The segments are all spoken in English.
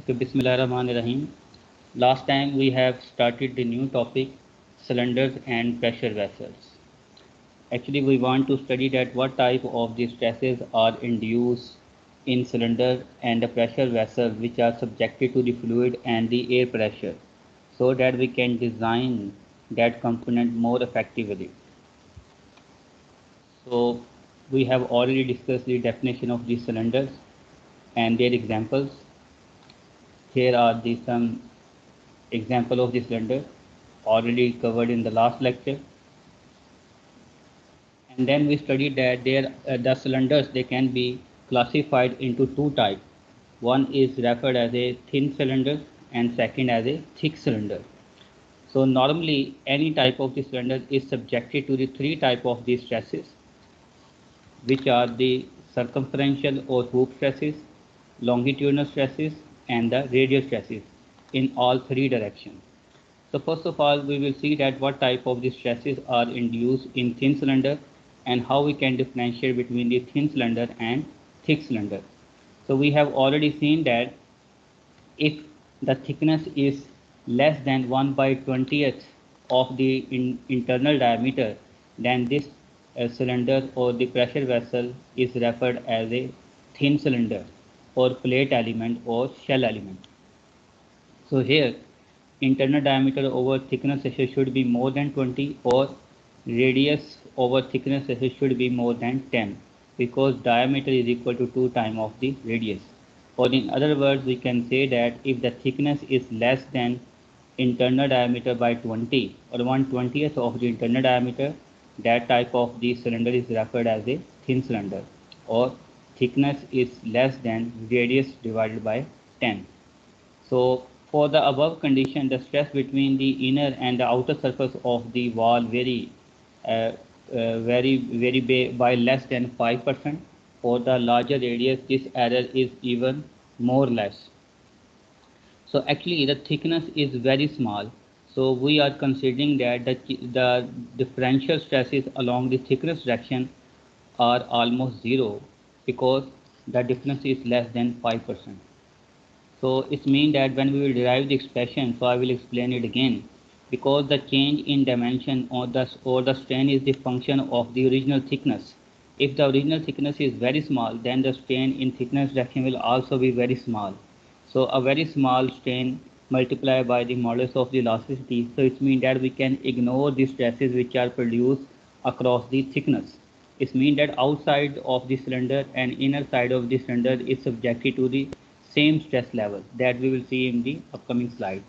Okay, Bismillahirrahmanirrahim. Last time we have started the new topic, cylinders and pressure vessels. Actually, we want to study that what type of the stresses are induced in cylinder and the pressure vessels which are subjected to the fluid and the air pressure, so that we can design that component more effectively. So we have already discussed the definition of the cylinders and their examples. Here are the some example of the cylinder already covered in the last lecture. And then we studied that the cylinders they can be classified into two types. One is referred as a thin cylinder and second as a thick cylinder. So normally any type of the cylinder is subjected to the three type of these stresses, which are the circumferential or hoop stresses, longitudinal stresses, and the radial stresses in all three directions. So first of all, we will see that what type of the stresses are induced in thin cylinder and how we can differentiate between the thin cylinder and thick cylinder. So we have already seen that if the thickness is less than 1 by 20th of the internal diameter, then this cylinder or the pressure vessel is referred as a thin cylinder or plate element or shell element. So here internal diameter over thickness ratio should be more than 20 or radius over thickness ratio should be more than 10, because diameter is equal to 2 times of the radius. Or in other words, we can say that if the thickness is less than internal diameter by 20 or 1/20th of the internal diameter, that type of the cylinder is referred as a thin cylinder, or thickness is less than radius divided by 10. So for the above condition, the stress between the inner and the outer surface of the wall vary by less than 5%. For the larger radius, this error is even more less. So actually, the thickness is very small. So we are considering that the differential stresses along the thickness direction are almost zero, because the difference is less than 5%. So it means that when we will derive the expression, so I will explain it again. Because the change in dimension or the strain is the function of the original thickness. If the original thickness is very small, then the strain in thickness direction will also be very small. So a very small strain multiplied by the modulus of the elasticity. So it means that we can ignore the stresses which are produced across the thickness. It means that outside of the cylinder and inner side of the cylinder is subjected to the same stress level that we will see in the upcoming slides.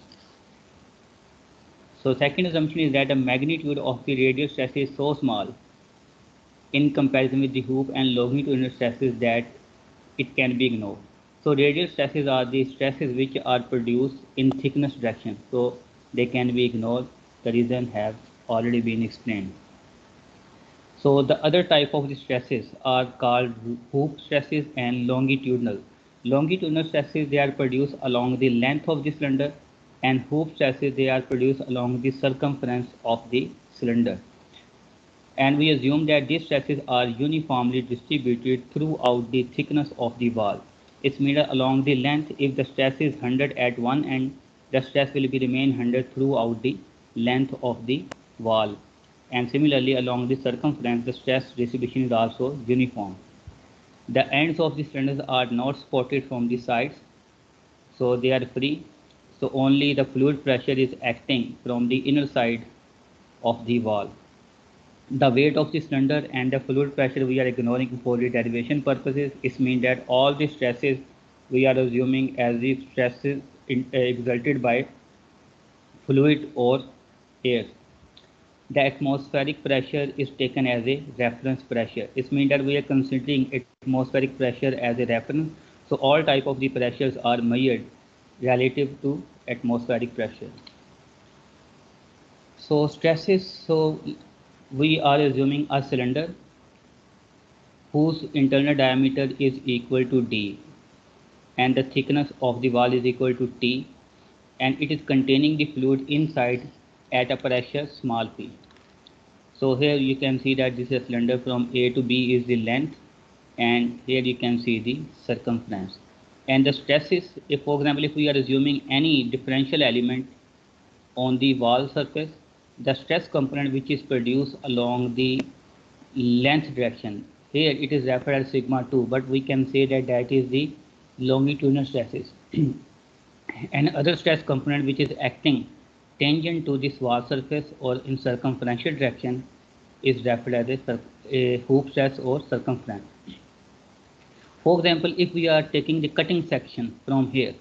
So second assumption is that the magnitude of the radial stress is so small in comparison with the hoop and longitudinal stresses that it can be ignored. So radial stresses are the stresses which are produced in thickness direction. So they can be ignored. The reason have already been explained. So the other type of the stresses are called hoop stresses and longitudinal. Longitudinal stresses they are produced along the length of the cylinder, and hoop stresses they are produced along the circumference of the cylinder. And we assume that these stresses are uniformly distributed throughout the thickness of the wall. It's measured along the length. If the stress is 100 at one end, the stress will be remain 100 throughout the length of the wall. And similarly, along the circumference, the stress distribution is also uniform. The ends of the cylinders are not supported from the sides, so they are free. So only the fluid pressure is acting from the inner side of the wall. The weight of the cylinder and the fluid pressure we are ignoring for the derivation purposes. It means that all the stresses we are assuming as the stresses exerted by fluid or air. The atmospheric pressure is taken as a reference pressure. It means that we are considering atmospheric pressure as a reference. So all type of the pressures are measured relative to atmospheric pressure. So stresses. So we are assuming a cylinder whose internal diameter is equal to d, and the thickness of the wall is equal to T, and it is containing the fluid inside at a pressure small p. So here you can see that this is a cylinder from A to B is the length, and here you can see the circumference. And the stresses, if for example, if we are assuming any differential element on the wall surface, the stress component which is produced along the length direction, here it is referred as sigma 2, but we can say that that is the longitudinal stresses. And other stress component which is acting tangent to this wall surface or in circumferential direction is referred as a hoop stress or circumference. For example, if we are taking the cutting section from here,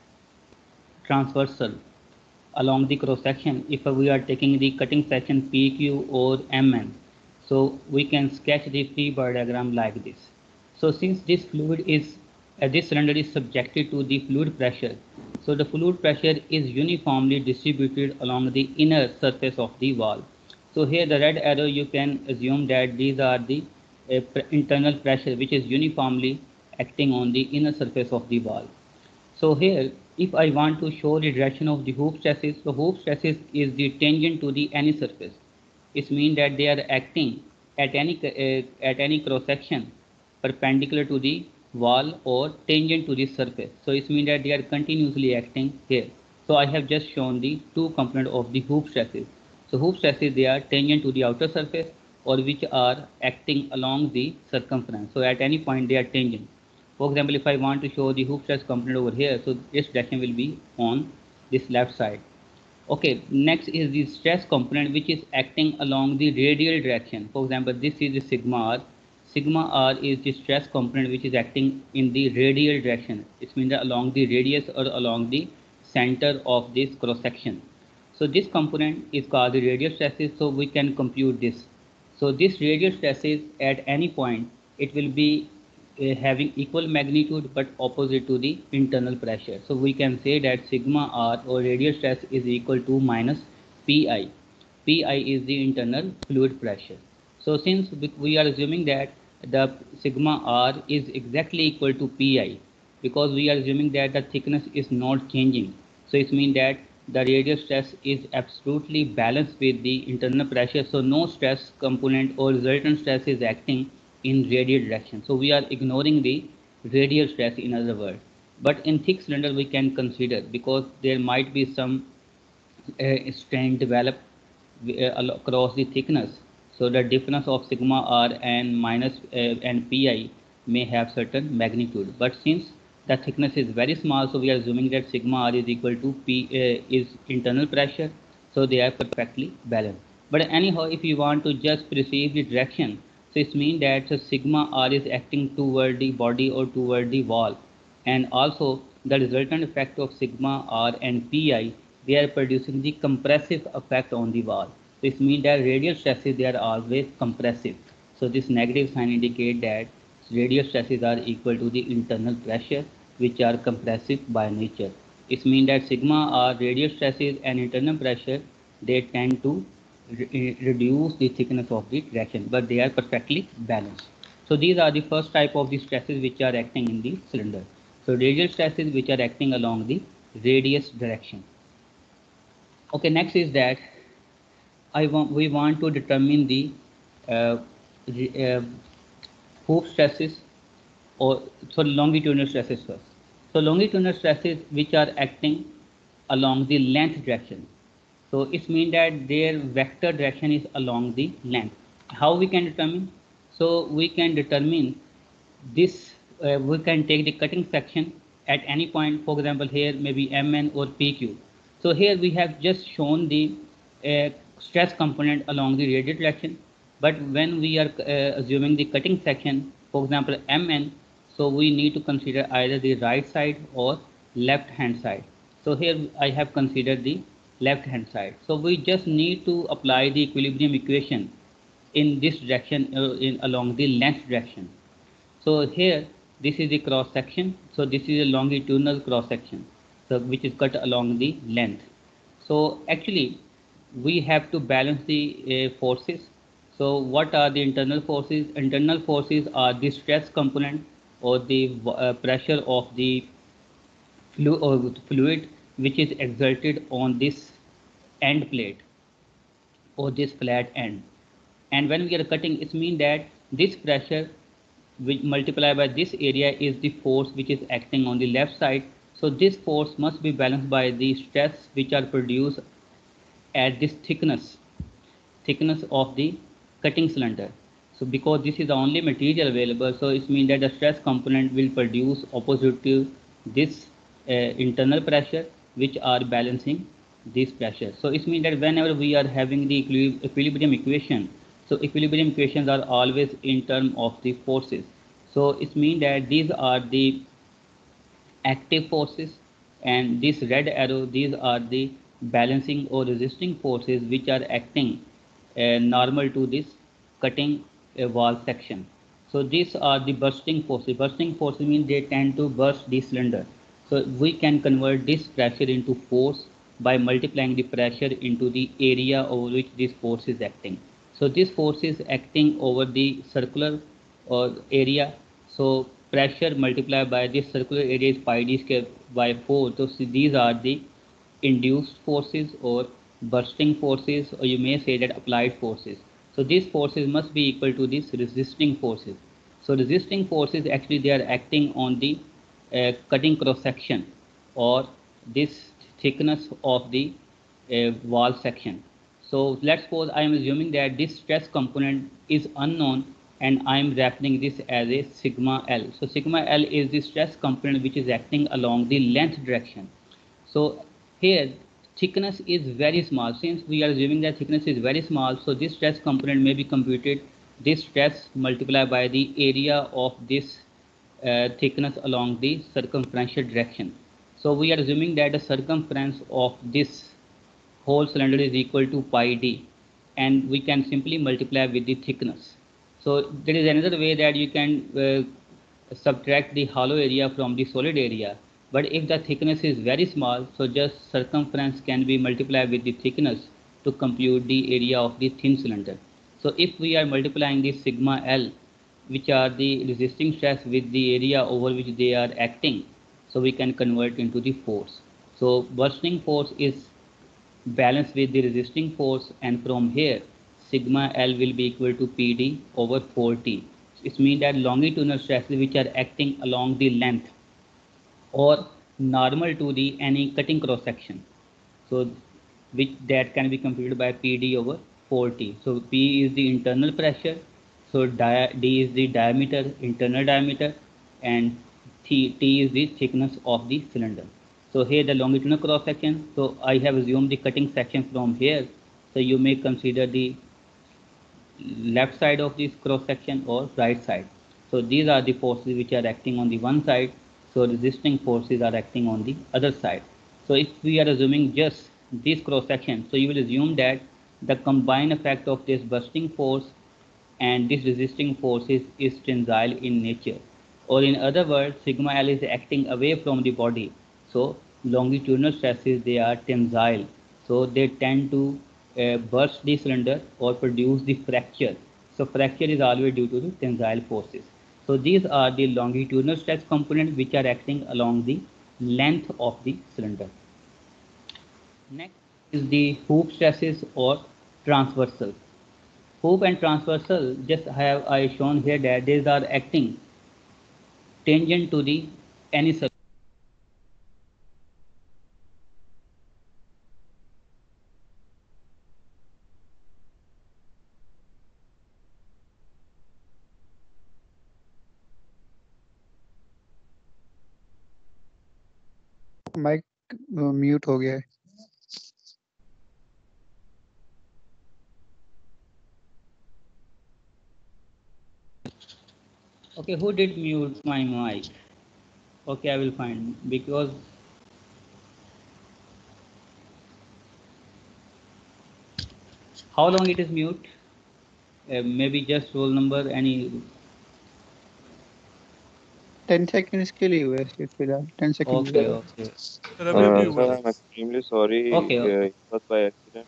transversal along the cross section, if we are taking the cutting section PQ or MN, so we can sketch the free body diagram like this. So since this fluid is this cylinder is subjected to the fluid pressure, so the fluid pressure is uniformly distributed along the inner surface of the wall. So here the red arrow, you can assume that these are the internal pressure which is uniformly acting on the inner surface of the wall. So here, if I want to show the direction of the hoop stresses, the hoop stresses is the tangent to the any surface. It means that they are acting at any cross section perpendicular to the wall or tangent to the surface. So it means that they are continuously acting here. So I have just shown the two components of the hoop stresses. So hoop stresses, they are tangent to the outer surface or which are acting along the circumference. So at any point they are tangent. For example, if I want to show the hoop stress component over here, so this direction will be on this left side. Okay, next is the stress component which is acting along the radial direction. For example, this is the sigma r. Sigma r is the stress component which is acting in the radial direction. It means that along the radius or along the center of this cross section. So this component is called the radial stresses. So we can compute this. So this radial stresses at any point, it will be having equal magnitude but opposite to the internal pressure. So we can say that sigma r or radial stress is equal to minus pi. Pi is the internal fluid pressure. So since we are assuming that the sigma r is exactly equal to pi, because we are assuming that the thickness is not changing. So it means that the radial stress is absolutely balanced with the internal pressure. So no stress component or resultant stress is acting in radial direction. So we are ignoring the radial stress in other words. But in thick cylinder we can consider, because there might be some strain developed across the thickness. So the difference of sigma r and minus and pi may have certain magnitude. But since the thickness is very small, so we are assuming that sigma r is equal to p is internal pressure. So they are perfectly balanced. But anyhow, if you want to just perceive the direction, so it means that so sigma r is acting toward the body or toward the wall, and also the resultant effect of sigma r and pi, they are producing the compressive effect on the wall. This means that radial stresses, they are always compressive. So this negative sign indicate that radial stresses are equal to the internal pressure which are compressive by nature. It means that sigma r radial stresses and internal pressure, they tend to reduce the thickness of the direction, but they are perfectly balanced. So these are the first type of the stresses which are acting in the cylinder. So radial stresses which are acting along the radius direction. Okay, next is that we want to determine the uh, uh, hoop stresses or so longitudinal stresses first. So longitudinal stresses which are acting along the length direction. So it means that their vector direction is along the length. How we can determine? So we can determine this, we can take the cutting section at any point, for example here maybe mn or pq. So here we have just shown the stress component along the radial direction, but when we are assuming the cutting section, for example mn, so we need to consider either the right side or left hand side. So here I have considered the left hand side. So we just need to apply the equilibrium equation in this direction, in along the length direction. So here this is the cross section. So this is a longitudinal cross section, so which is cut along the length. So actually we have to balance the forces. So what are the internal forces? Internal forces are the stress component or the pressure of the fluid which is exerted on this end plate or this flat end. And when we are cutting, it means that this pressure which multiplied by this area is the force which is acting on the left side. So this force must be balanced by the stress which are produced at this thickness of the cutting cylinder. So because this is the only material available, so it means that the stress component will produce opposite to this internal pressure which are balancing this pressure. So it means that whenever we are having the equilibrium equation, so equilibrium equations are always in terms of the forces. So it means that these are the active forces, and this red arrow, these are the balancing or resisting forces which are acting normal to this cutting wall section. So these are the bursting forces. Bursting forces mean they tend to burst the cylinder. So we can convert this pressure into force by multiplying the pressure into the area over which this force is acting. So this force is acting over the circular or area. So pressure multiplied by this circular area is pi d square by 4. So these are the induced forces or bursting forces, or you may say that applied forces. So these forces must be equal to these resisting forces. So resisting forces actually they are acting on the cutting cross section or this thickness of the wall section. So let's suppose I am assuming that this stress component is unknown and I am referring this as a sigma L. So sigma L is the stress component which is acting along the length direction. So here thickness is very small. Since we are assuming that thickness is very small, so this stress component may be computed this stress multiplied by the area of this thickness along the circumferential direction. So we are assuming that the circumference of this whole cylinder is equal to pi d, and we can simply multiply with the thickness. So there is another way that you can subtract the hollow area from the solid area. But if the thickness is very small, so just circumference can be multiplied with the thickness to compute the area of the thin cylinder. So if we are multiplying the sigma L, which are the resisting stress, with the area over which they are acting, so we can convert into the force. So bursting force is balanced with the resisting force, and from here sigma L will be equal to PD over 4T. It means that longitudinal stresses which are acting along the length or normal to the any cutting cross section, so which that can be computed by PD over 4T. So P is the internal pressure, so D is the diameter, internal diameter, and T is the thickness of the cylinder. So here the longitudinal cross section, so I have assumed the cutting section from here, so you may consider the left side of this cross section or right side. So these are the forces which are acting on the one side, so resisting forces are acting on the other side. So if we are assuming just this cross section, so you will assume that the combined effect of this bursting force and this resisting force is tensile in nature, or in other words sigma L is acting away from the body. So longitudinal stresses they are tensile, so they tend to burst the cylinder or produce the fracture. So fracture is always due to the tensile forces. So these are the longitudinal stress components which are acting along the length of the cylinder. Next is the hoop stresses or transversal. Hoop and transversal, just have I shown here that these are acting tangent to the any surface. Mic mute हो गया है। Okay, who did mute my mic? Okay, I will find, because how long it is mute? Maybe just roll number any. 10 seconds के लिए हुआ है सिर्फ फिलहाल 10 seconds Okay, okay, Sir, I'm extremely sorry. okay, okay. It was by accident.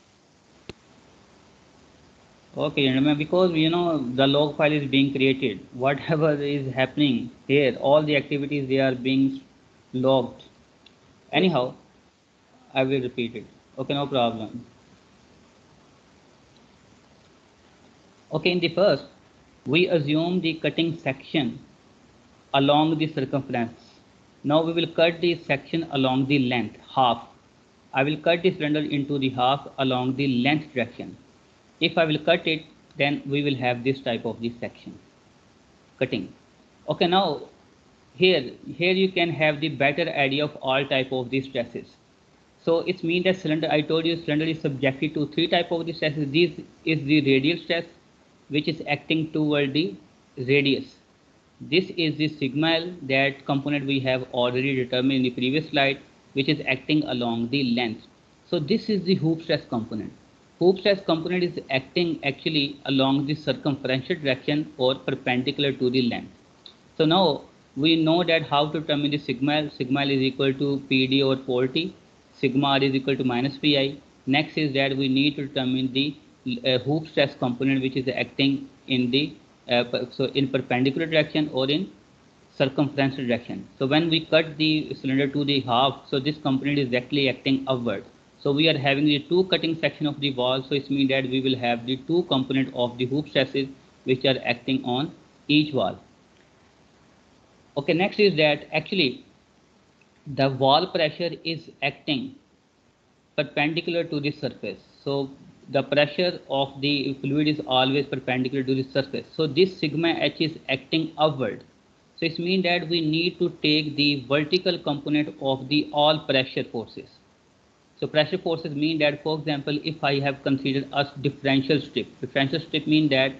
Okay, gentlemen, because you know the log file is being created. Whatever is happening here, all the activities they are being logged. Anyhow, I will repeat it. Okay, no problem. Okay, in the first, We assume the cutting section along the circumference. Now we will cut the section along the length, half. I will cut the cylinder into the half along the length direction. If I will cut it, then we will have this type of the section, cutting. Okay, now here you can have the better idea of all type of these stresses. So it means that cylinder, I told you cylinder is subjected to three type of the stresses. This is the radial stress, which is acting toward the radius. This is the sigma L, that component we have already determined in the previous slide, which is acting along the length. So this is the hoop stress component. Hoop stress component is acting actually along the circumferential direction or perpendicular to the length. So now we know that how to determine the sigma L. Sigma L is equal to PD over 40. Sigma R is equal to minus Pi. Next is that we need to determine the hoop stress component, which is acting in the so in perpendicular direction or in circumferential direction. So when we cut the cylinder to the half, so this component is directly acting upward. So we are having the two cutting section of the wall. So it means that we will have the two component of the hoop stresses which are acting on each wall. Okay, next is that actually the wall pressure is acting perpendicular to the surface. So the pressure of the fluid is always perpendicular to the surface. So this sigma h is acting upward. So it means that we need to take the vertical component of the all pressure forces. So pressure forces mean that, for example, if I have considered a differential strip means that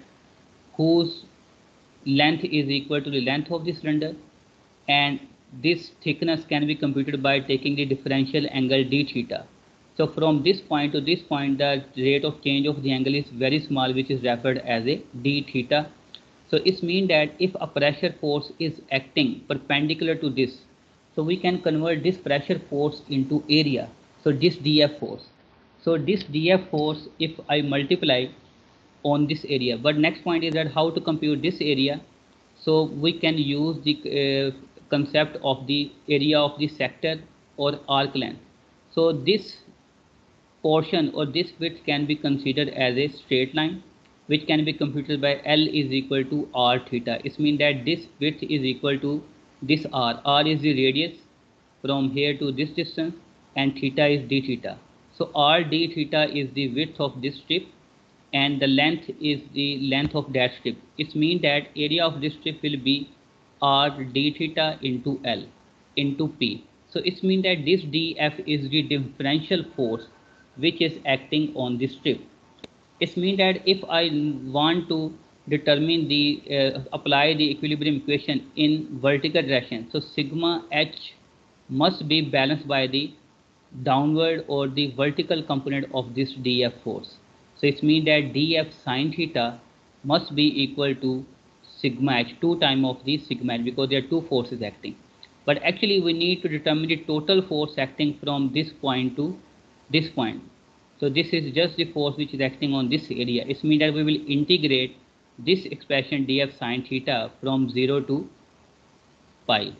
whose length is equal to the length of the cylinder, and this thickness can be computed by taking the differential angle d theta. So from this point to this point, the rate of change of the angle is very small, which is referred as a d theta. So it means that if a pressure force is acting perpendicular to this, so we can convert this pressure force into area. So this dF force. So this dF force, if I multiply on this area, but next point is that how to compute this area. So we can use the concept of the area of the sector or arc length. So this portion or this width can be considered as a straight line, which can be computed by L is equal to R theta. It means that this width is equal to this R. R is the radius from here to this distance, and theta is d theta. So R d theta is the width of this strip, and the length is the length of that strip. It means that area of this strip will be R d theta into L into P. So it means that this dF is the differential force which is acting on this strip. It means that if I want to determine the apply the equilibrium equation in vertical direction, so sigma h must be balanced by the downward or the vertical component of this dF force. So it means that dF sine theta must be equal to sigma h, 2 times of the sigma h, because there are two forces acting. But actually we need to determine the total force acting from this point to this point. So this is just the force which is acting on this area. It means that we will integrate this expression dF sine theta from 0 to pi.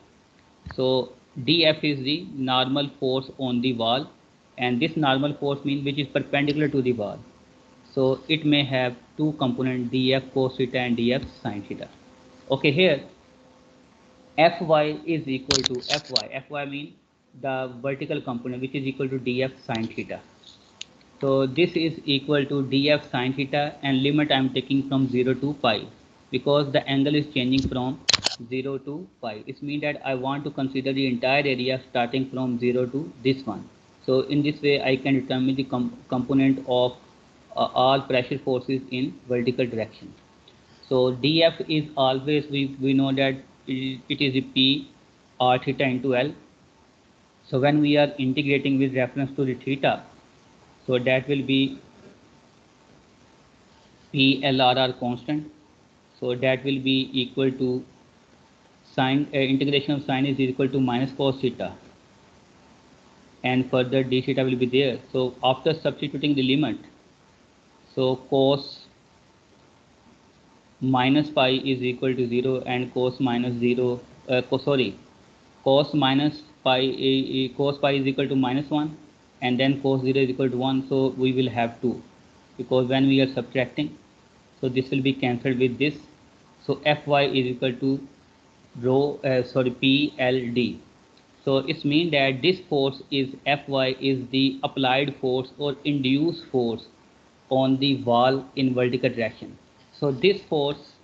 So dF is the normal force on the wall, and this normal force means which is perpendicular to the wall. So it may have two components, dF cos theta and dF sine theta. Okay, here Fy is equal to Fy means the vertical component, which is equal to dF sine theta. So this is equal to dF sine theta, and limit I am taking from 0 to pi, because the angle is changing from 0 to pi. It means that I want to consider the entire area starting from 0 to this one. So in this way I can determine the component of all pressure forces in vertical direction. So dF is always, we know that it is a P r theta into L. So when we are integrating with reference to the theta, so that will be PLRR constant. So that will be equal to sine, integration of sine is equal to minus cos theta, and further d theta will be there. So after substituting the limit, so cos minus pi is equal to 0, and cos minus 0, cos minus pi, cos pi is equal to minus 1, and then cos 0 is equal to 1. So we will have 2, because when we are subtracting, so this will be cancelled with this, So Fy is equal to rho, PLD. So it means that this force is Fy is the applied force or induced force on the wall in vertical direction. So this force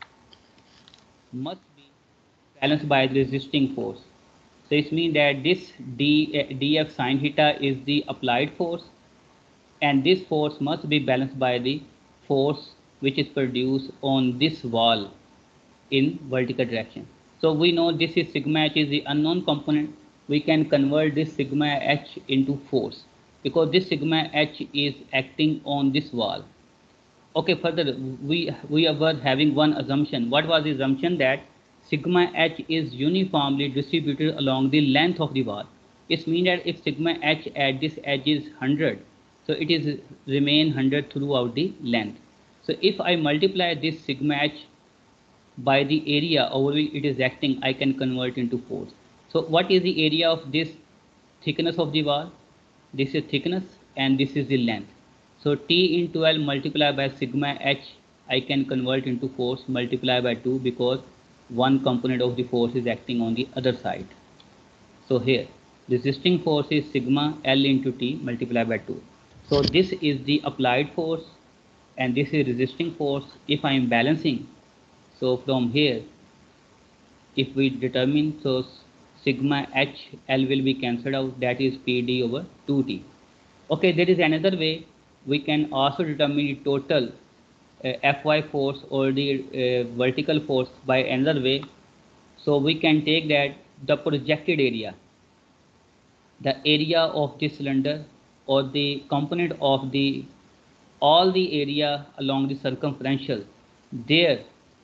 must be balanced by the resisting force. So it means that this df sine theta is the applied force, and this force must be balanced by the force which is produced on this wall in vertical direction. So we know this is sigma h is the unknown component. We can convert this sigma h into force because this sigma h is acting on this wall. Okay, further we were having one assumption. What was the assumption? That sigma h is uniformly distributed along the length of the wall. It means that if sigma h at this edge is 100, so it is remain 100 throughout the length. So if I multiply this sigma h by the area over which it is acting, I can convert into force. So what is the area of this thickness of the wall? This is thickness and this is the length. So T in 12 multiplied by sigma h, I can convert into force multiplied by 2 because one component of the force is acting on the other side. So here, resisting force is sigma L into T multiplied by 2. So this is the applied force and this is resisting force. If I am balancing, so from here, if we determine, so sigma h L will be cancelled out, that is PD over 2T. Okay, there is another way. We can also determine the total Fy force or the vertical force by another way. So we can take that the projected area, the area of this cylinder or the component of the all the area along the circumferential, their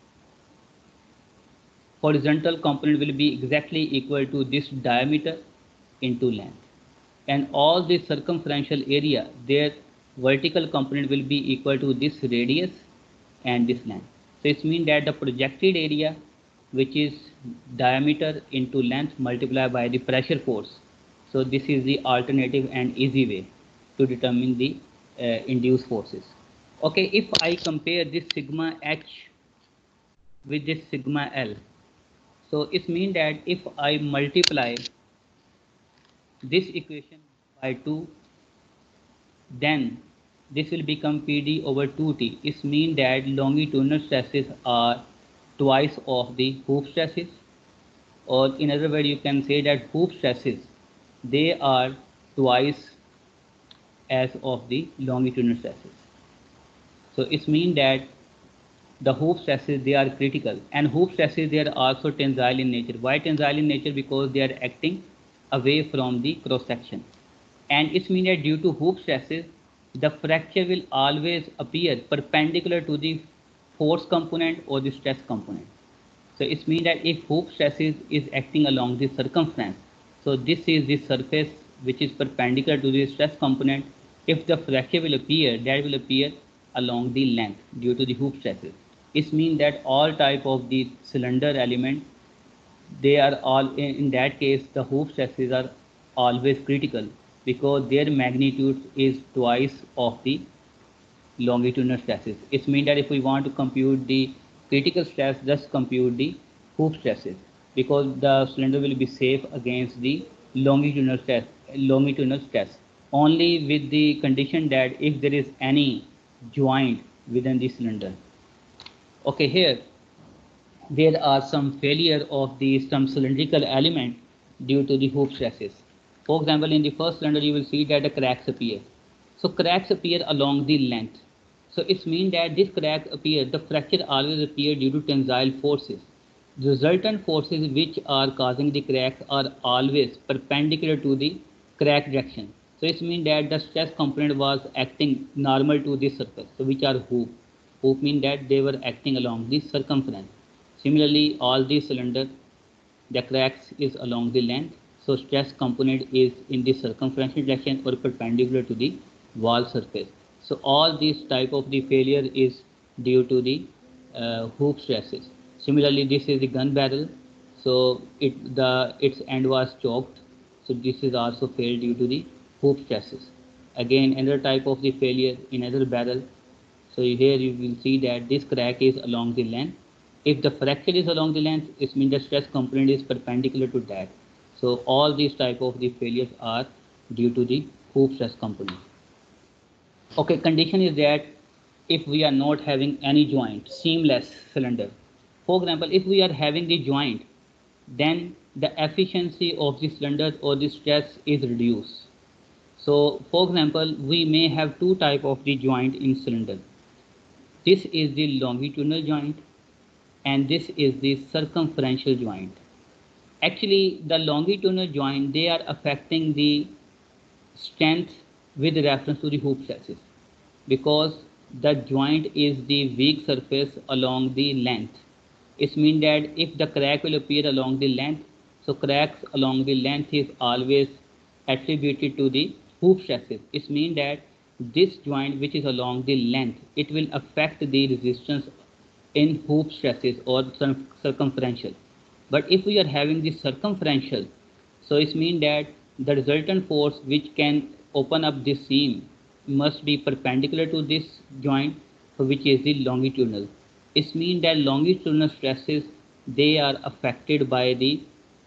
horizontal component will be exactly equal to this diameter into length, and all the circumferential area, their vertical component will be equal to this radius and this length. So it means that the projected area, which is diameter into length multiplied by the pressure force. So this is the alternative and easy way to determine the induced forces. Okay, if I compare this sigma h with this sigma L, so it means that if I multiply this equation by 2, then this will become PD over 2T. It means that longitudinal stresses are twice of the hoop stresses, or in other words, you can say that hoop stresses, they are twice as of the longitudinal stresses. So it means that the hoop stresses, they are critical, and hoop stresses, they are also tensile in nature. Why tensile in nature? Because they are acting away from the cross section, and it means that due to hoop stresses, the fracture will always appear perpendicular to the force component or the stress component. So it means that if hoop stresses is acting along the circumference, so this is the surface which is perpendicular to the stress component. If the fracture will appear, that will appear along the length due to the hoop stresses. It means that all type of the cylinder element, they are all in that case the hoop stresses are always critical because their magnitude is twice of the longitudinal stresses. It means that if we want to compute the critical stress, just compute the hoop stresses because the cylinder will be safe against the longitudinal stress only with the condition that if there is any joint within the cylinder. Okay, here there are some failure of the some cylindrical element due to the hoop stresses. For example, in the first cylinder, you will see that the cracks appear. So cracks appear along the length. So it means that this crack appear, the fracture always appear due to tensile forces. The resultant forces which are causing the cracks are always perpendicular to the crack direction. So it means that the stress component was acting normal to this surface, so which are hoop. Hoop mean that they were acting along the circumference. Similarly, all these cylinders, the cracks is along the length, so stress component is in the circumferential direction or perpendicular to the wall surface. So all these type of the failure is due to the hoop stresses. Similarly, this is the gun barrel, so its end was choked, so this is also failed due to the hoop stresses. Again, another type of the failure in another barrel. So here you will see that this crack is along the length, If the fracture is along the length, it means the stress component is perpendicular to that. So all these type of the failures are due to the hoop stress component. Okay, condition is that if we are not having any joint, seamless cylinder. For example, if we are having the joint, then the efficiency of the cylinder or the stress is reduced. So for example, we may have two type of the joint in cylinder. This is the longitudinal joint and this is the circumferential joint. Actually, the longitudinal joint, they are affecting the strength with reference to the hoop stresses because the joint is the weak surface along the length. It means that if the crack will appear along the length, so cracks along the length is always attributed to the hoop stresses. It means that this joint which is along the length, it will affect the resistance in hoop stresses or circumferential. But if we are having the circumferential, so it means that the resultant force which can open up this seam must be perpendicular to this joint, which is the longitudinal. It means that longitudinal stresses, they are affected by the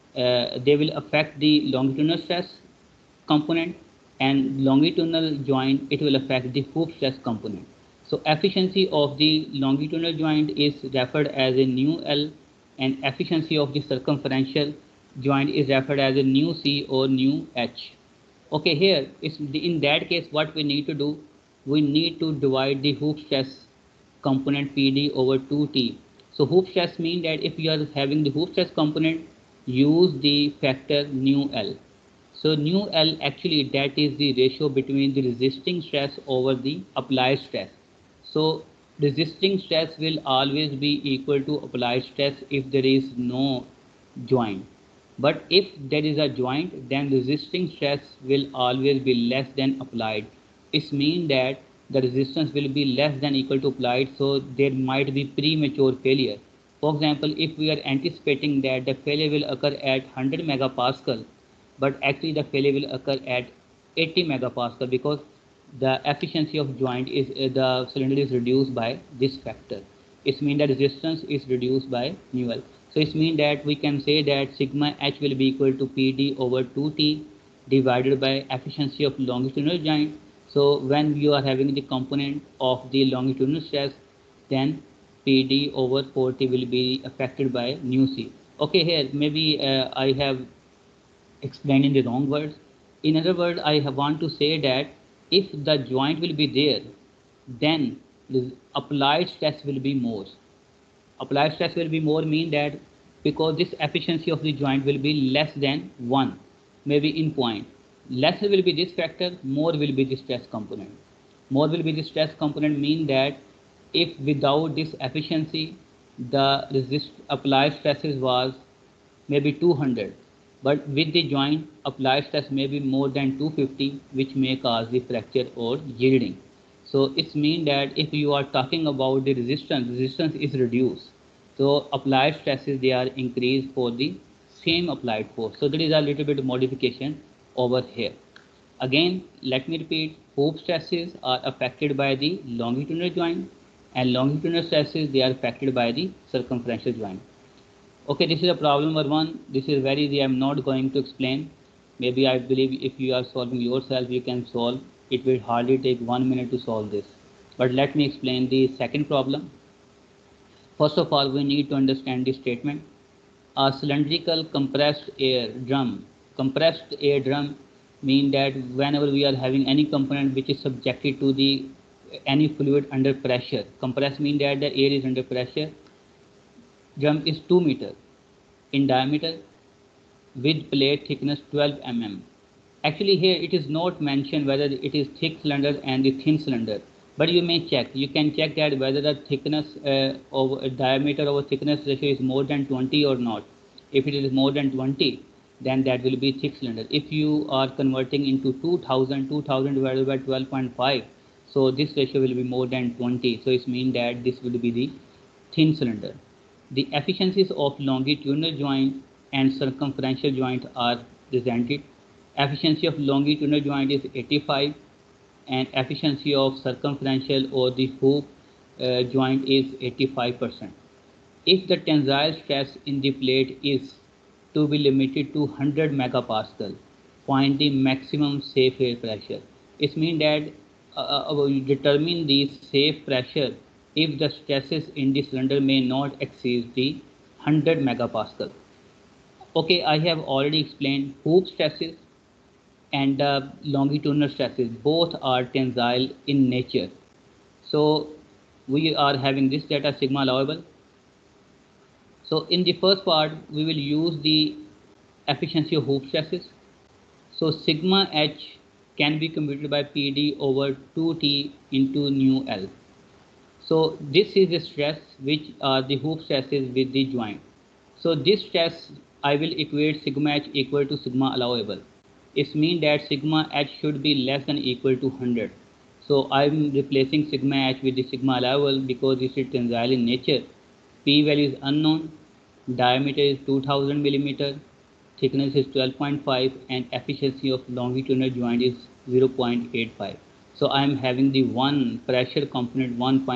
they will affect the longitudinal stress component, and longitudinal joint, it will affect the hoop stress component. So efficiency of the longitudinal joint is referred as a nu L, and efficiency of the circumferential joint is referred as a nu C or nu H. Okay, here is in that case what we need to do, we need to divide the hoop stress component PD over 2T. So hoop stress means that if you are having the hoop stress component, use the factor nu L. So nu L, actually that is the ratio between the resisting stress over the applied stress. So resisting stress will always be equal to applied stress if there is no joint. But if there is a joint, then resisting stress will always be less than applied. It means that the resistance will be less than equal to applied, so there might be premature failure. For example, if we are anticipating that the failure will occur at 100 megapascal, but actually the failure will occur at 80 megapascal because the efficiency of joint is the cylinder is reduced by this factor. It means the resistance is reduced by nu L. So it means that we can say that sigma H will be equal to PD over 2T divided by efficiency of longitudinal joint. So when you are having the component of the longitudinal stress, then PD over 4T will be affected by nu C. Okay, here maybe I have explained in the wrong words. In other words, I want to say that if the joint will be there, then the applied stress will be more. Applied stress will be more mean that because this efficiency of the joint will be less than 1, maybe in point. Lesser will be this factor, more will be the stress component. More will be the stress component mean that if without this efficiency, the applied stresses was maybe 200, but with the joint applied stress may be more than 250, which may cause the fracture or yielding. So it's mean that if you are talking about the resistance is reduced. So applied stresses, they are increased for the same applied force. So there is a little bit of modification over here. Again, let me repeat, hoop stresses are affected by the longitudinal joint, and longitudinal stresses, they are affected by the circumferential joint. Okay, this is a problem number 1. This is very easy. I am not going to explain. Maybe I believe if you are solving yourself, you can solve. It will hardly take 1 minute to solve this. But let me explain the second problem. First of all, we need to understand the statement. A cylindrical compressed air drum. Compressed air drum mean that whenever we are having any component which is subjected to the any fluid under pressure. Compressed mean that the air is under pressure. Drum is 2 meter in diameter with plate thickness 12 mm. Actually here it is not mentioned whether it is thick cylinder and the thin cylinder, but you may check. You can check that whether the thickness of diameter over thickness ratio is more than 20 or not. If it is more than 20, then that will be thick cylinder. If you are converting into 2000 divided by 12.5, so this ratio will be more than 20. So it means that this will be the thin cylinder. The efficiencies of longitudinal joint and circumferential joint are presented. Efficiency of longitudinal joint is 85, and efficiency of circumferential or the hoop joint is 85%. if the tensile stress in the plate is to be limited to 100 megapascal, find the maximum safe air pressure. It means that we determine the safe pressure if the stresses in the cylinder may not exceed the 100 megapascal. Okay, I have already explained hoop stresses and longitudinal stresses. Both are tensile in nature. So we are having this data sigma allowable. So in the first part, we will use the efficiency of hoop stresses. So sigma h can be computed by PD over 2T into nu L. So this is the stress which are the hoop stresses with the joint. So this stress I will equate sigma h equal to sigma allowable. It means that sigma h should be less than equal to 100. So I'm replacing sigma h with the sigma allowable because this is tensile in nature. P value is unknown, diameter is 2000 millimeter, thickness is 12.5 and efficiency of longitudinal joint is 0.85. So I am having the one pressure component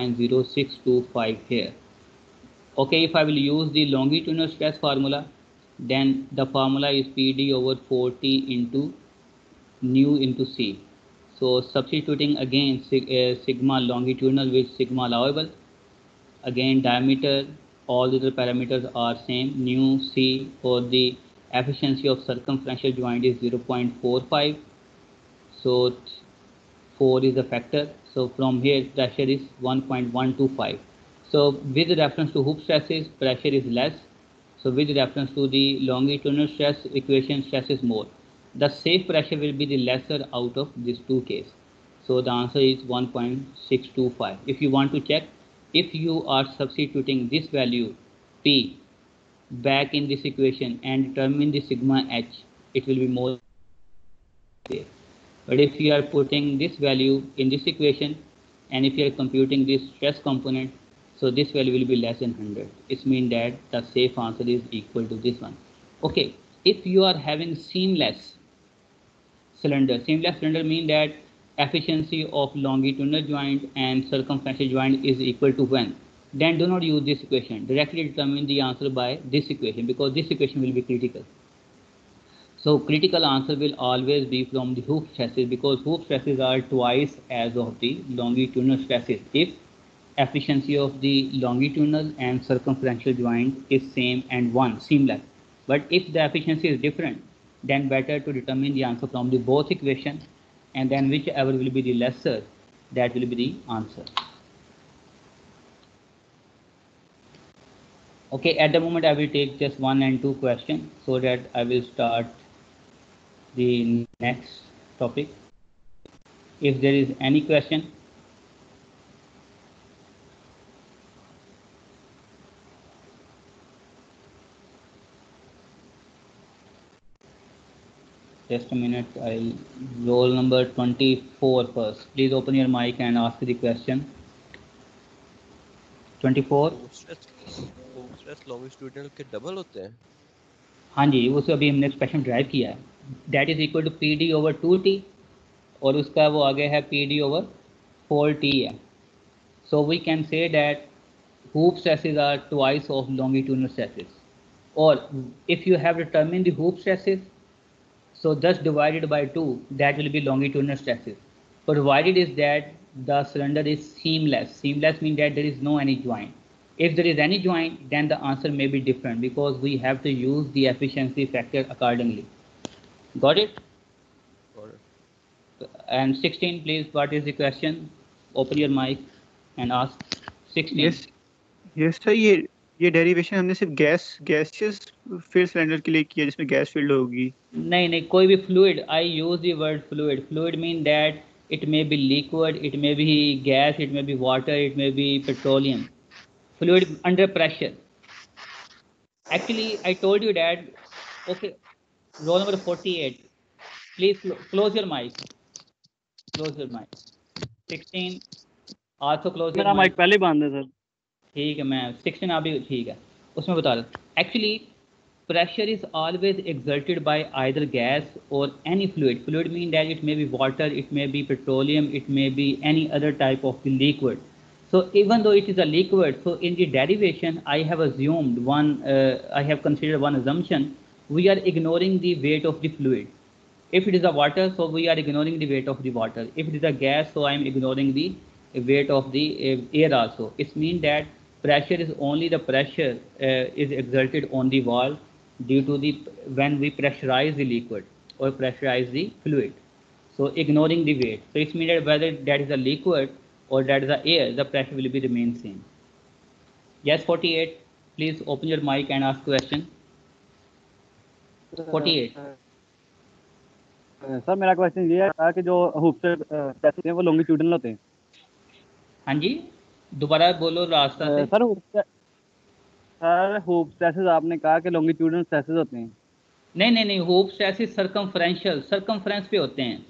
1.0625 here. Okay, if I will use the longitudinal stress formula, then the formula is PD over 4T into nu into C. So substituting again sigma longitudinal with sigma allowable, again diameter, all the other parameters are same, nu C for the efficiency of circumferential joint is 0.45. So 4 is the factor. So from here pressure is 1.125. So with reference to hoop stresses, pressure is less. So with reference to the longitudinal stress equation, stress is more. The safe pressure will be the lesser out of these two cases. So the answer is 1.625. If you want to check, if you are substituting this value P back in this equation and determine the sigma h, it will be more safe. But if you are putting this value in this equation and if you are computing this stress component, so this value will be less than 100. It means that the safe answer is equal to this one. Okay, if you are having seamless cylinder means that efficiency of longitudinal joint and circumferential joint is equal to 1. Then do not use this equation. Directly determine the answer by this equation because this equation will be critical. So critical answer will always be from the hoop stresses because hoop stresses are twice as of the longitudinal stresses if efficiency of the longitudinal and circumferential joint is same and one seamless. But if the efficiency is different, then better to determine the answer from the both equation and then whichever will be the lesser, that will be the answer. Okay, at the moment I will take just 1 and 2 questions so that I will start the next topic. If there is any question, just a minute. I'll roll number 24 first. Please open your mic and ask the question. 24. Stress longitudinal के double होते हैं? हाँ जी, उसे अभी हमने expression derive किया है. That is equal to P D over 2t और उसका वो आगे है पी डी ओवर 4t है. So we can say that hoop stresses are twice of longitudinal stresses. Or if you have determined the hoop stresses, so thus divided by 2, that will be longitudinal stresses. Provided is that the cylinder is seamless. Seamless means that there is no any joint. If there is any joint, then the answer may be different because we have to use the efficiency factor accordingly. Got it? Got it. And 16, please, what is the question? Open your mic and ask. 16. Yes sir, ये derivation हमने सिर्फ gaseous field cylinder के लिए किया जिसमें gas field होगी. नहीं, कोई भी fluid. I use the word fluid. Fluid mean that it may be liquid, it may be gas, it may be water, it may be petroleum. Fluid under pressure. Actually, I told you that. Okay, roll number 48. Please close your mic. Close your mic. 16. Also close your mic. मेरा mic पहले बंद है sir. ठीक है, मैं 16 अभी ठीक है. उसमें बता रहा. Actually, pressure is always exerted by either gas or any fluid. Fluid means that it may be water, it may be petroleum, it may be any other type of liquid. So even though it is a liquid, so in the derivation, I have assumed I have considered one assumption. We are ignoring the weight of the fluid. If it is a water, so we are ignoring the weight of the water. If it is a gas, so I am ignoring the weight of the air also. It means that pressure is only the pressure is exerted on the wall due to the when we pressurize the liquid or pressurize the fluid. So ignoring the weight. So it means that whether that is a liquid or that is a air, the pressure will be remain same. Yes, 48. Please open your mic and ask question. 48. Sir मेरा question ये था कि जो hoop से पैसे हैं वो longitudinal होते हैं। हाँ जी, दोबारा बोलो रास्ता से। सर हुप स्ट्रेसेस आपने कहा कि लॉन्गिट्यूडनल स्ट्रेसेस होते हैं। नहीं, हुप स्ट्रेसेस सरकमफ्रेंस पे होते हैं।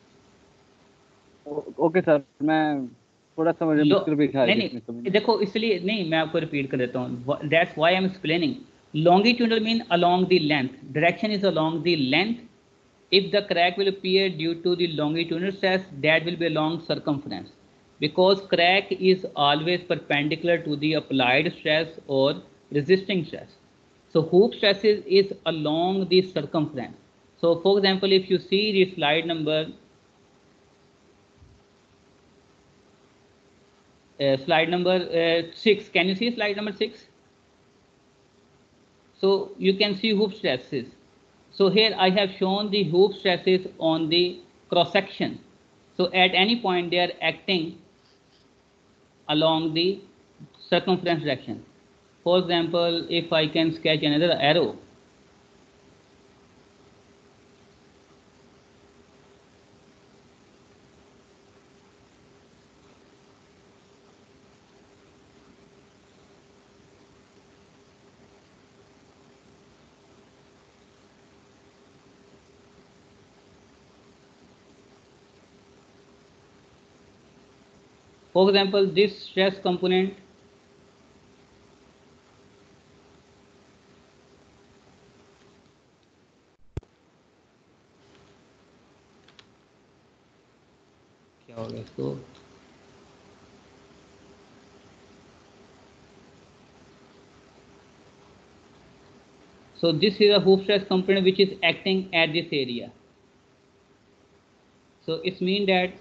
ओके सर, मैं थोड़ा सा मुझे मुश्किल भी था। नहीं, देखो इसलिए नहीं, मैं आपको रिपीट कर देता हूँ। That's why I am explaining. Longitudinal mean along the length, direction is along the length. If the crack will appear due to the longitudinal stress, that will be along circumference, because crack is always perpendicular to the applied stress or resisting stress. So hoop stresses is along the circumference. So for example, if you see the slide number 6, can you see slide number 6? So you can see hoop stresses. So here I have shown the hoop stresses on the cross section. So at any point they are acting along the circumference direction. For example, if I can sketch another arrow. For example, this stress component क्या हो गया इसको? So this is a hoop stress component which is acting at this area. So it means that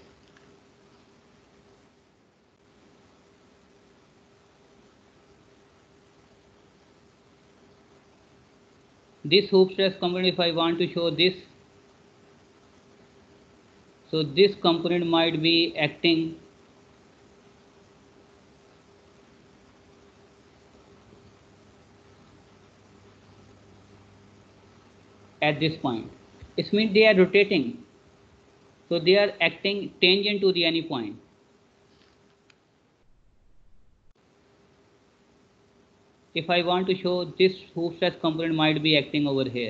this hoop stress component, if I want to show this, so this component might be acting at this point. It means they are rotating, so they are acting tangent to the any point. If I want to show this hoop stress component might be acting over here,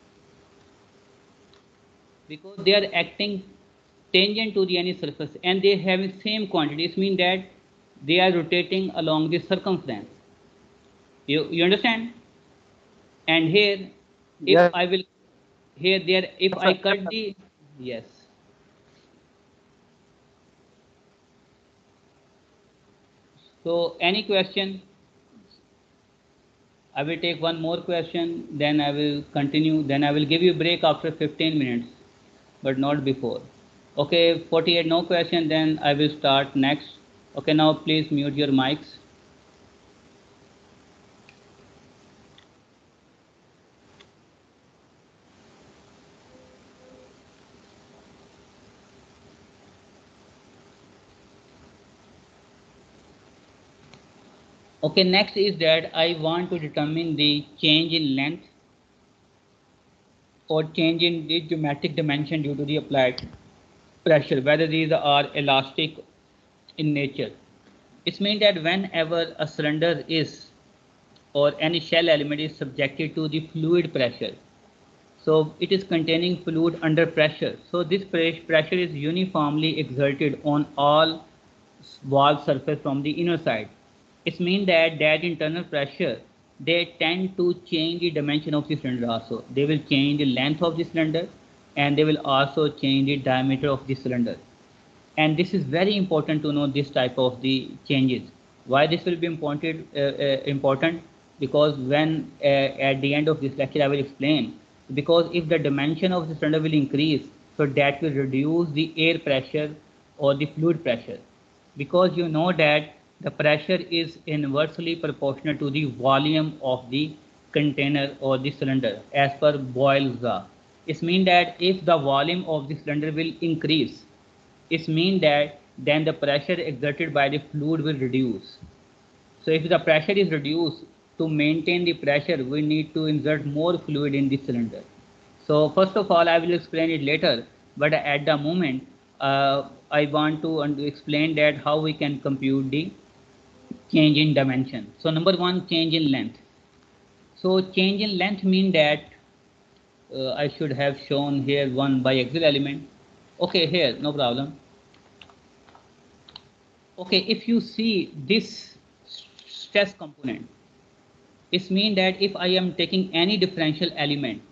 because they are acting tangent to the any surface and they have the same quantity. It means that they are rotating along the circumference. You understand? And here, if yeah. I will here there, if I cut the yes. So any question? I will take one more question, then I will continue, then I will give you a break after 15 minutes, but not before. Okay, 48, no question, then I will start next. Okay, now please mute your mics. Okay, next is that I want to determine the change in length or change in the geometric dimension due to the applied pressure, whether these are elastic in nature. It means that whenever a cylinder is or any shell element is subjected to the fluid pressure, so it is containing fluid under pressure. So this pressure is uniformly exerted on all wall surface from the inner side. It means that internal pressure, they tend to change the dimension of the cylinder also. They will change the length of the cylinder and they will also change the diameter of the cylinder. And this is very important to know this type of the changes. Why this will be important? Because when at the end of this lecture I will explain, because if the dimension of the cylinder will increase, so that will reduce the air pressure or the fluid pressure, because you know that the pressure is inversely proportional to the volume of the container or the cylinder as per Boyle's law. It means that if the volume of the cylinder will increase, it means that then the pressure exerted by the fluid will reduce. So if the pressure is reduced, to maintain the pressure, we need to insert more fluid in the cylinder. So first of all, I will explain it later, but at the moment, I want to explain that how we can compute the change in dimension. So number one, change in length. So change in length mean that I should have shown here one biaxial element. Okay, here, no problem. Okay, if you see this stress component, it means that if I am taking any differential element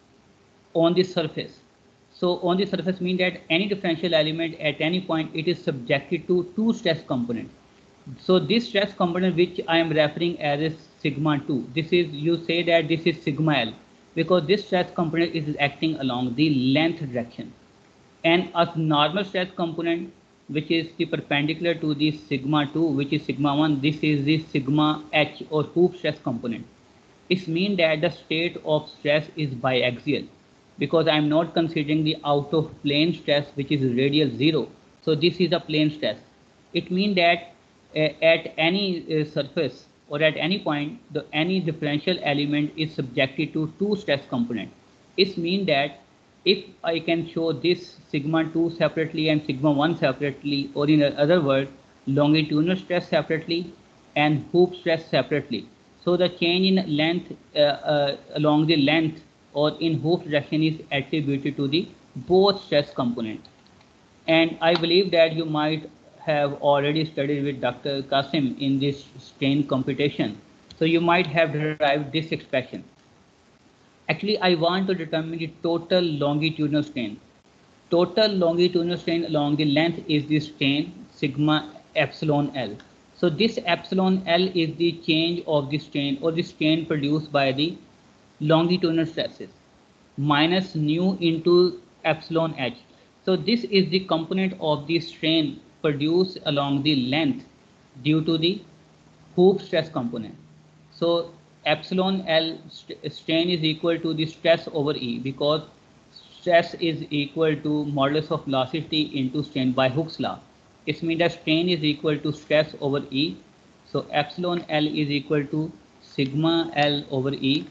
on the surface, so on the surface means that any differential element at any point, it is subjected to two stress components. So this stress component which I am referring as a sigma 2, this is, you say that this is sigma L, because this stress component is acting along the length direction. And a normal stress component which is the perpendicular to the sigma 2, which is sigma 1, this is the sigma H or hoop stress component. It means that the state of stress is biaxial, because I am not considering the out of plane stress which is radial 0. So this is a plane stress. It means that at any surface or at any point, any differential element is subjected to two stress components. It means that if I can show this sigma 2 separately and sigma 1 separately, or in other words, longitudinal stress separately and hoop stress separately. So the change in length along the length or in hoop direction is attributed to the both stress component. And I believe that you might have already studied with Dr. Qasim in this strain computation. So you might have derived this expression. Actually, I want to determine the total longitudinal strain. Total longitudinal strain along the length is the strain sigma epsilon L. So this epsilon L is the change of the strain or the strain produced by the longitudinal stresses minus nu into epsilon H. So this is the component of the strain produced along the length due to the hoop stress component. So epsilon L strain is equal to the stress over E, because stress is equal to modulus of velocity into strain by Hooke's law. It means that strain is equal to stress over E. So epsilon L is equal to sigma L over E.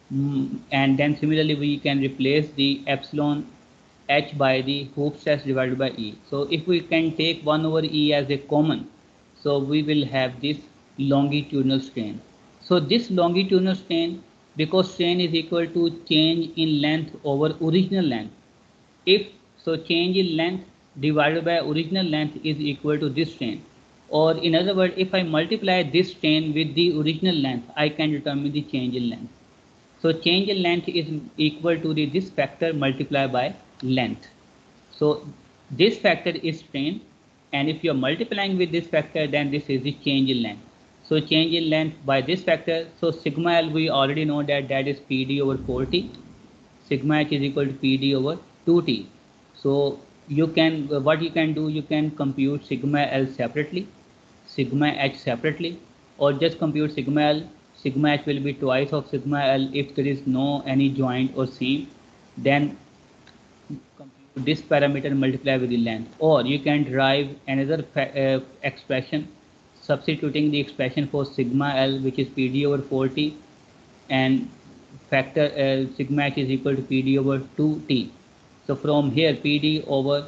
And then similarly we can replace the epsilon H by the hoop stress divided by E. So if we can take 1 over E as a common, so we will have this longitudinal strain. So this longitudinal strain, because strain is equal to change in length over original length. If so, change in length divided by original length is equal to this strain. Or in other words, if I multiply this strain with the original length, I can determine the change in length. So change in length is equal to this factor multiplied by length. So this factor is strain, and if you are multiplying with this factor, then this is the change in length. So change in length by this factor. So sigma L, we already know that that is PD over 4T. Sigma H is equal to PD over 2T. So you can, what you can do, you can compute sigma L separately, sigma H separately, or just compute sigma L. Sigma H will be twice of sigma L if there is no any joint or seam. Then compute this parameter multiply with the length. Or you can derive another expression substituting the expression for sigma L, which is PD over 4T, and factor sigma H is equal to PD over 2T. So from here PD over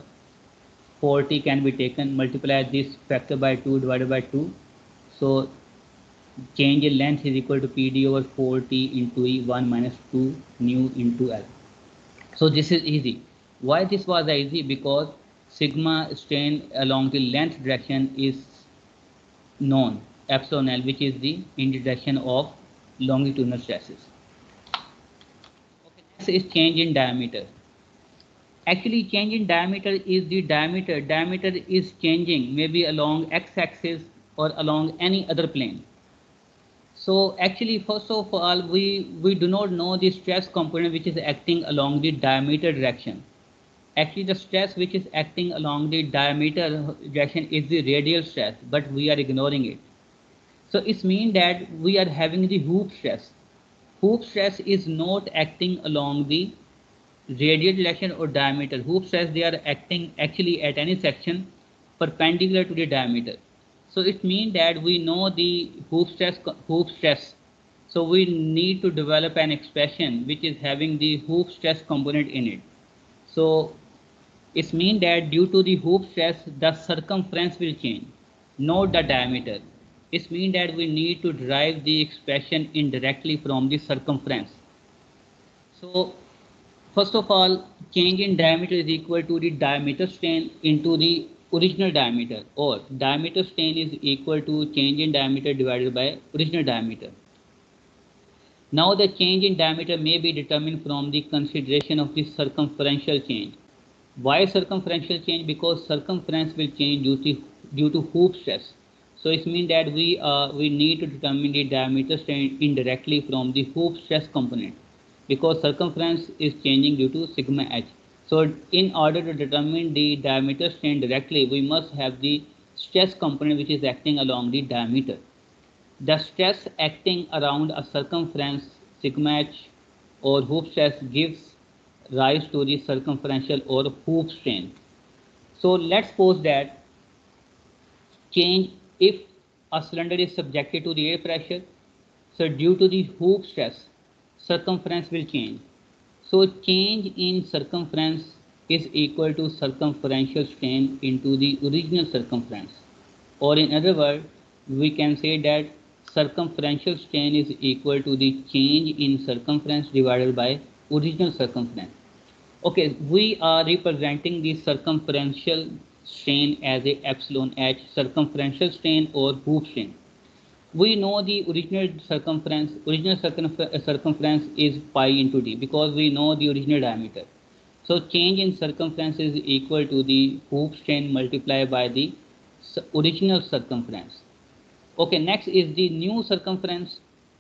4T can be taken, multiply this factor by 2 divided by 2. So change in length is equal to PD over 4T into E, 1 minus 2 nu into L. So this is easy. Why this was easy? Because sigma strain along the length direction is known, epsilon L, which is the in the direction of longitudinal stresses. Okay, next is change in diameter. Actually, change in diameter is the diameter. Diameter is changing maybe along x-axis or along any other plane. So actually, first of all, we do not know the stress component which is acting along the diameter direction. Actually, the stress which is acting along the diameter direction is the radial stress, but we are ignoring it. So it means that we are having the hoop stress. Hoop stress is not acting along the radial direction or diameter. Hoop stress, they are acting actually at any section perpendicular to the diameter. So it means that we know the hoop stress. So we need to develop an expression which is having the hoop stress component in it. So it means that due to the hoop stress, the circumference will change, not the diameter. It means that we need to derive the expression indirectly from the circumference. So first of all, change in diameter is equal to the diameter strain into the original diameter, or diameter strain is equal to change in diameter divided by original diameter. Now the change in diameter may be determined from the consideration of the circumferential change. Why circumferential change? Because circumference will change due to hoop stress. So it means that we need to determine the diameter strain indirectly from the hoop stress component, because circumference is changing due to sigma h. So in order to determine the diameter strain directly, we must have the stress component which is acting along the diameter. The stress acting around a circumference, sigma h or hoop stress, gives rise to the circumferential or hoop strain. So let's suppose that change if a cylinder is subjected to the air pressure. So due to the hoop stress, circumference will change. So change in circumference is equal to circumferential strain into the original circumference. Or in other words, we can say that circumferential strain is equal to the change in circumference divided by original circumference. Okay, we are representing the circumferential strain as a epsilon h, circumferential strain or hoop strain. We know the original circumference. Circumference is pi into d, because we know the original diameter. So change in circumference is equal to the hoop strain multiplied by the original circumference. Okay, next is the new circumference.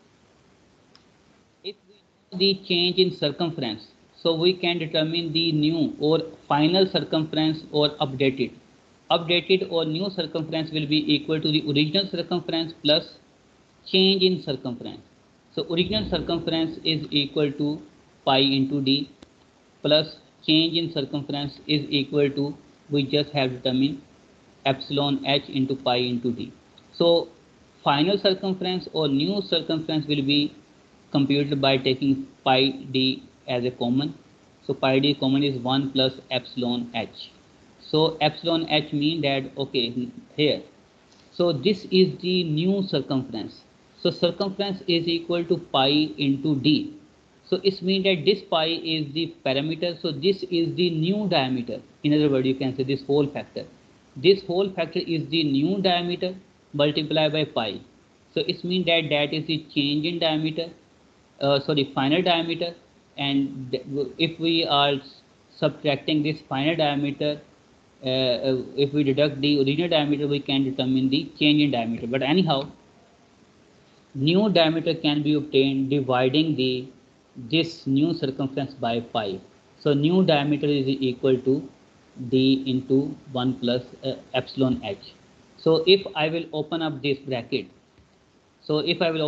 If we know the change in circumference, so we can determine the new or final circumference or updated. Updated or new circumference will be equal to the original circumference plus change in circumference. So original circumference is equal to pi into d plus change in circumference is equal to, we just have determined, epsilon h into pi into d. So final circumference or new circumference will be computed by taking pi d as a common. So pi d common is 1 plus epsilon h. So epsilon h mean that, okay, here. So this is the new circumference. So circumference is equal to pi into d. So it means that this pi is the parameter. So this is the new diameter. In other words, you can say this whole factor. This whole factor is the new diameter multiplied by pi. So it means that that is the change in diameter, final diameter. And if we are subtracting this final diameter, if we deduct the original diameter, we can determine the change in diameter. But anyhow, new diameter can be obtained dividing this new circumference by pi. So new diameter is equal to d into 1 plus epsilon h. So if I will open up this bracket, so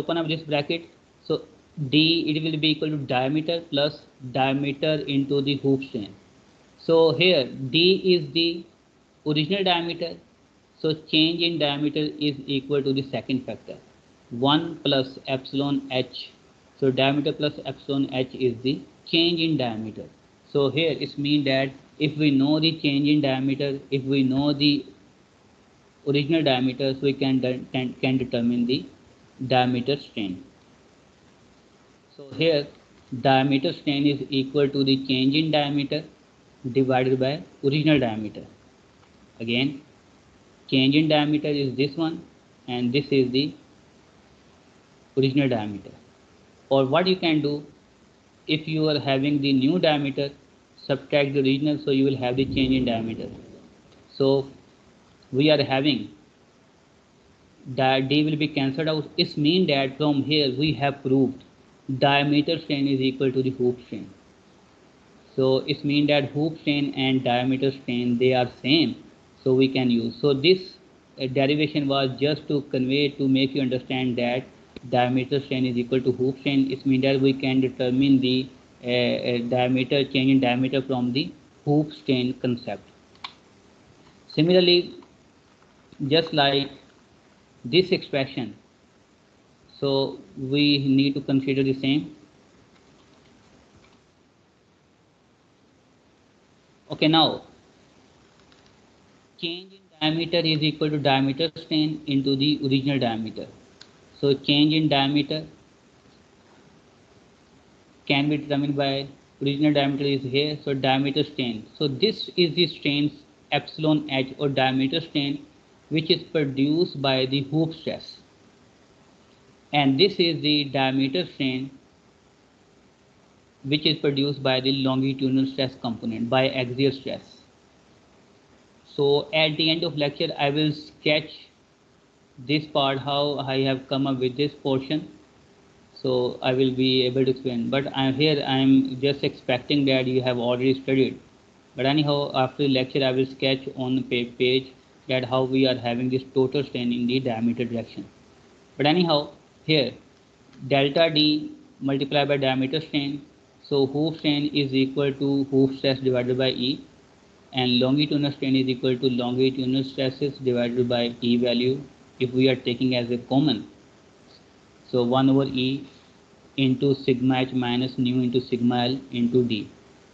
d, it will be equal to diameter plus diameter into the hoop strain. So here d is the original diameter. So change in diameter is equal to the second factor, 1 plus epsilon h. So diameter plus epsilon h is the change in diameter. So here it means that if we know the change in diameter, if we know the original diameter, so we can determine the diameter strain. So here diameter strain is equal to the change in diameter divided by original diameter. Again, change in diameter is this one, and this is the original diameter. Or what you can do, if you are having the new diameter, subtract the original, so you will have the change in diameter. So we are having that d will be cancelled out. It means that from here we have proved diameter strain is equal to the hoop strain. So it means that hoop strain and diameter strain, they are same, so we can use. So this derivation was just to convey, to make you understand that diameter strain is equal to hoop strain. It means that we can determine the diameter, change in diameter from the hoop strain concept. Similarly, just like this expression, so we need to consider the same. Okay, now change in diameter is equal to diameter strain into the original diameter. So change in diameter can be determined by original diameter is here, so diameter strain. So this is the strains epsilon h or diameter strain which is produced by the hoop stress, and this is the diameter strain which is produced by the longitudinal stress component, by axial stress. So at the end of lecture I will sketch this part, how I have come up with this portion, so I will be able to explain. But I'm just expecting that you have already studied. But anyhow, after the lecture I will sketch on the page that how we are having this total strain in the diameter direction. But anyhow, here delta d multiplied by diameter strain, so hoop strain is equal to hoop stress divided by E, and longitudinal strain is equal to longitudinal stresses divided by E value if we are taking as a common. So 1 over E into sigma h minus nu into sigma L into D.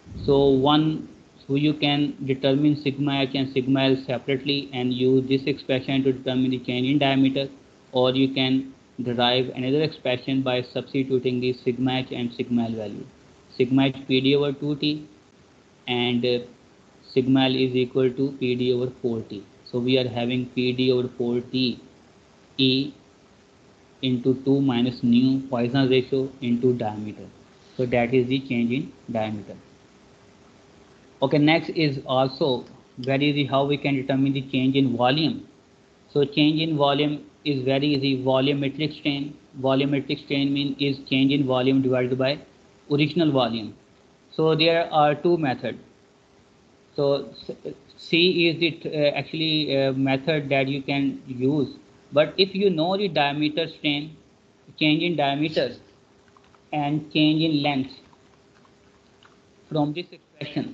So you can determine sigma h and sigma L separately and use this expression to determine the change in diameter, or you can derive another expression by substituting the sigma h and sigma L value. Sigma h PD over 2T and sigma L is equal to PD over 4T. So we are having PD over 4T E into 2 minus nu Poisson ratio into diameter. So that is the change in diameter. Okay, next is also very easy how we can determine the change in volume. So change in volume is very easy. Volumetric strain. Volumetric strain means is change in volume divided by original volume. So there are two methods. So C is the actually method that you can use. But if you know the diameter strain, change in diameter and change in length from this expression,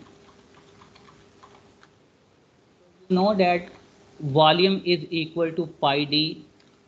you know that volume is equal to pi d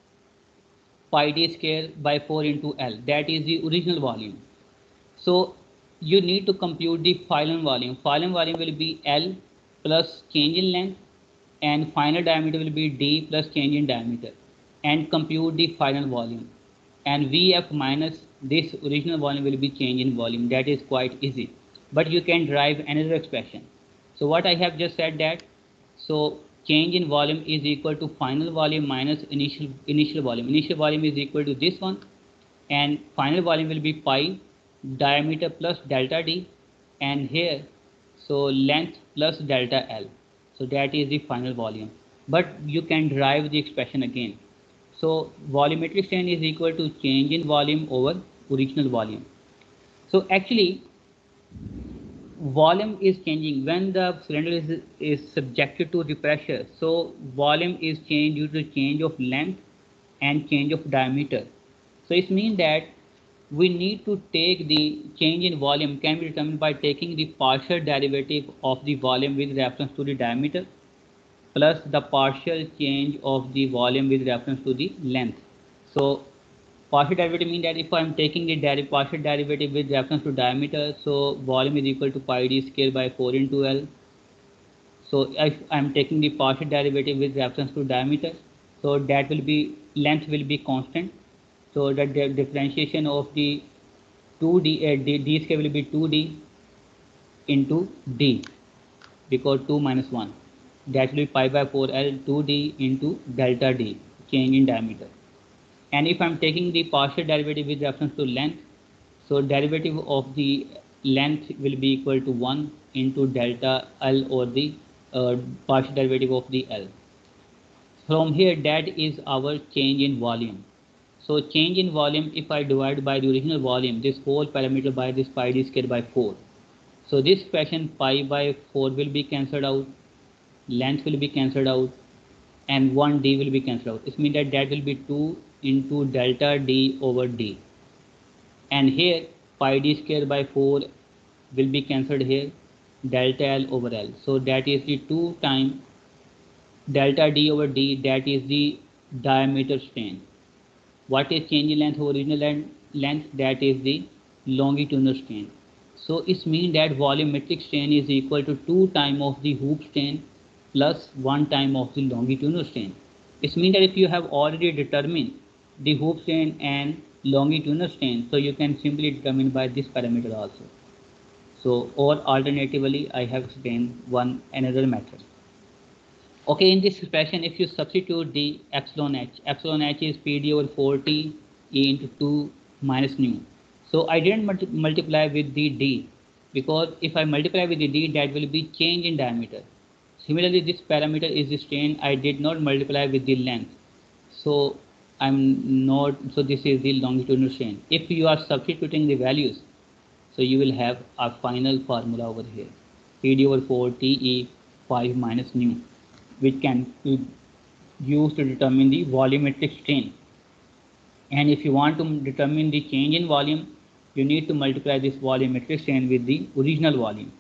square by 4 into L. That is the original volume. So you need to compute the final volume. Final volume will be L plus change in length, and final diameter will be D plus change in diameter, and compute the final volume. And Vf minus this original volume will be change in volume. That is quite easy. But you can derive another expression. So what I have just said that, so change in volume is equal to final volume minus initial volume. Initial volume is equal to this one, and final volume will be pi diameter plus delta d, and here so length plus delta L. So that is the final volume. But you can derive the expression again. So volumetric strain is equal to change in volume over original volume. So actually volume is changing when the cylinder is subjected to the pressure. So volume is changed due to change of length and change of diameter. So it means that we need to take the change in volume can be determined by taking the partial derivative of the volume with reference to the diameter plus the partial change of the volume with reference to the length. So partial derivative means that if I am taking the partial derivative with reference to diameter, so volume is equal to pi d square by 4 into L. So if I am taking the partial derivative with reference to diameter, so that will be length will be constant. So the differentiation of the 2d d square will be 2d into d, because 2 minus 1, that will be pi by 4L 2d into delta d, change in diameter. And if I am taking the partial derivative with reference to length, so derivative of the length will be equal to 1 into delta L, or the partial derivative of the L. From here, that is our change in volume. So change in volume, if I divide by the original volume, this whole parameter by this pi d squared by 4. So this expression pi by 4 will be cancelled out, length will be cancelled out, and 1d will be cancelled out. It means that that will be 2 into delta d over d. And here pi d squared by 4 will be cancelled here, delta L over L. So that is the 2 times delta d over d, that is the diameter strain. What is change in length over original length? That is the longitudinal strain. So it means that volumetric strain is equal to 2 times of the hoop strain plus 1 time of the longitudinal strain. It means that if you have already determined the hoop strain and longitudinal strain, so you can simply determine by this parameter also. So, or alternatively, I have explained another method. Okay, in this expression, if you substitute the epsilon h is PD over 4T E into 2 minus nu. So I didn't multiply with the D, because if I multiply with the D, that will be change in diameter. Similarly, this parameter is the strain. I did not multiply with the length. So so this is the longitudinal strain. If you are substituting the values, so you will have a final formula over here, PD over 4TE 5 minus nu, which can be used to determine the volumetric strain. And if you want to determine the change in volume, you need to multiply this volumetric strain with the original volume.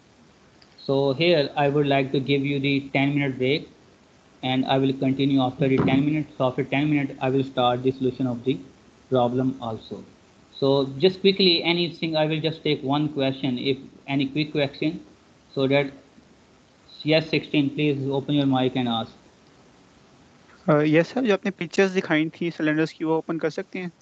So here I would like to give you the 10-minute break, and I will continue after the 10 minutes. So after 10 minutes, I will start the solution of the problem also. So just quickly, anything, I will just take one question, if any quick question, so that, yes, 16, please open your mic and ask. Yes sir, जो आपने pictures दिखाई थी cylinders की, वो open कर सकते हैं?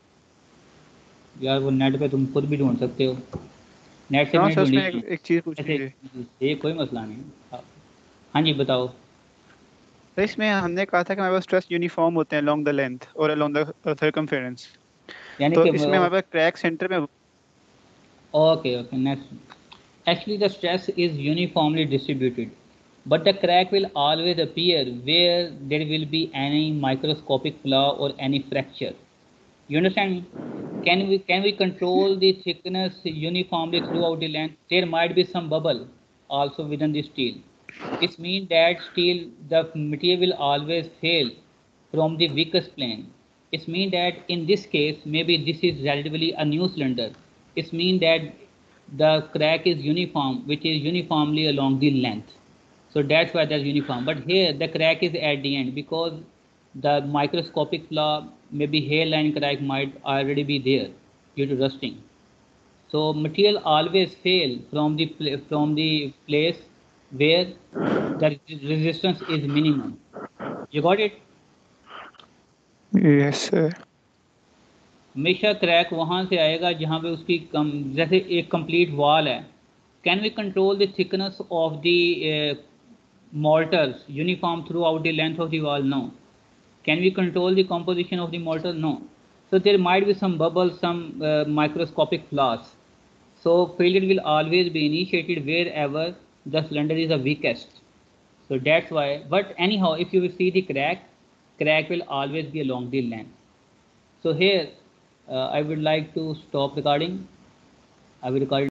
यार वो नेट पे तुम खुद भी ढूंढ सकते हो, नेट से हाँ मैंने सर, ढूंढी उसमें एक चीज़ पूछनी थी। ये कोई मसला नहीं। हाँ जी बताओ। तो इसमें हमने कहा था कि हमारे पास स्ट्रेस यूनिफॉर्म होते हैं अलोंग द लेंथ और अलोंग द सर्कमफेरेंस, यानी तो कि इसमें हमारे पास क्रैक सेंटर में। Okay, next. Actually, the stress is uniformly distributed, but the crack will always appear where there will be any microscopic flaw or any fracture. You understand me? Can we control the thickness uniformly throughout the length? There might be some bubble also within the steel. It means that steel, the material will always fail from the weakest plane. It means that in this case, maybe this is relatively a new cylinder. It means that the crack is uniform, which is uniformly along the length. So that's why that's uniform. But here the crack is at the end, because the microscopic flaw, maybe hairline crack, might already be there due to rusting. So material always fail from the place where the resistance is minimum. You got it? Yes sir. हमेशा crack वहाँ से आएगा जहाँ पे उसकी जैसे एक complete wall है। Can we control the thickness of the mortars uniform throughout the length of the wall? No. Can we control the composition of the mortar? No. So there might be some bubbles, some microscopic flaws. So failure will always be initiated wherever the cylinder is the weakest. So that's why. But anyhow, if you will see the crack will always be along the length. So here I would like to stop recording. I will record